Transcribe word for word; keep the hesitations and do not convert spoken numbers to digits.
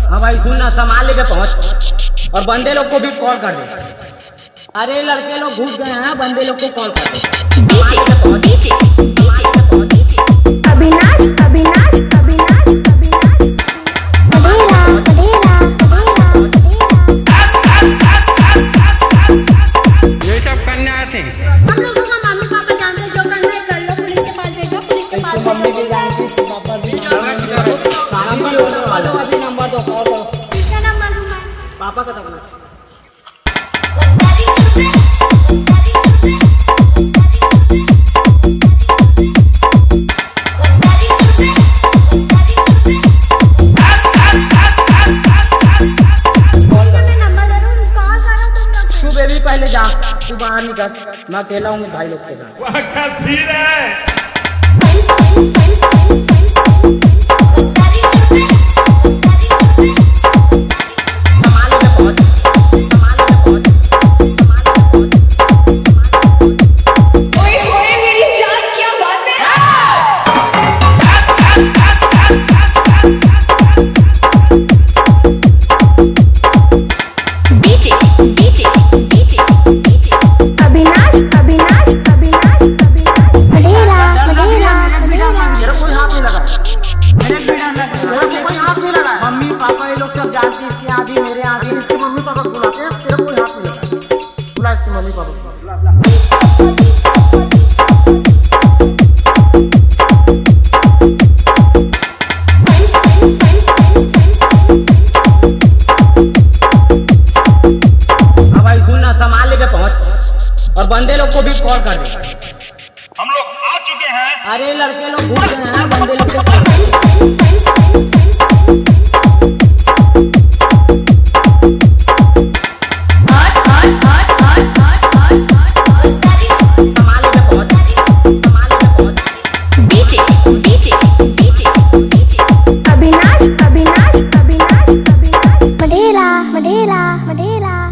हाँ भाई सुन ना, सामान लेके पहुंच और बंदे लोग को भी कॉल कर दे। अरे लड़के लोग घुस गए हैं, बंदे लोग को कॉल कर दे। अविनाश अविनाश अविनाश अविनाश मधेला मधेला ये सब करने आते हैं। हम लोगों का मम्मी पापा जानते हैं, जो करना है कर लो। पुलिस के पास भेजो, पुलिस के पास मम्मी की जानती है, पापा भी काम भी होने वाला है। अभी नंबर दो, कॉल करो। किसका नंबर दूं मैं? पापा का तक बेबी पहले जा, तू बाहर निकल, मैं अकेला हूँ भाई लोग के साथ। वहाँ का सीन है। मम्मी पापा ये लोग सब जानती है, इसके आदि मेरे आदि, इसके मम्मी पापा को बुलाते हैं, तेरा कोई हाथ नहीं लगा। बुला इसके मम्मी पापा को। हाँ भाई सुन ना, सामान लेके पहुंच और बंदे लोग को भी कॉल कर दे। हम लोग आ चुके हैं। अरे लड़के लोग घुस गए हैं, बंदे लोग को कॉल कर दे। अविनाश अविनाश अविनाश अविनाश मधेला मधेला मधेला।